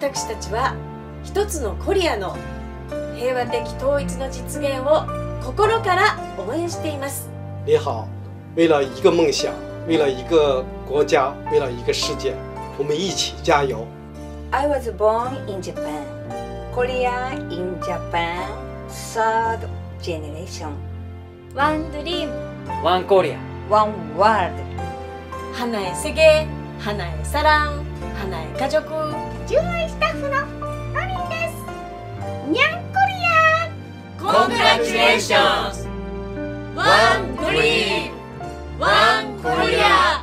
私たちは一つのコリアの平和的統一の実現を心から応援しています。 你好，为了一个梦想，为了一个国家，为了一个世界，我们一起加油。 I was born in Japan. Korea in Japan, third generation. One dream, One Korea. One world. 하나의 세계, 하나의 사랑, 하나의 가족. 純愛スタッフのロリンです。にゃんコリア Congratulations! One dream, one Korea.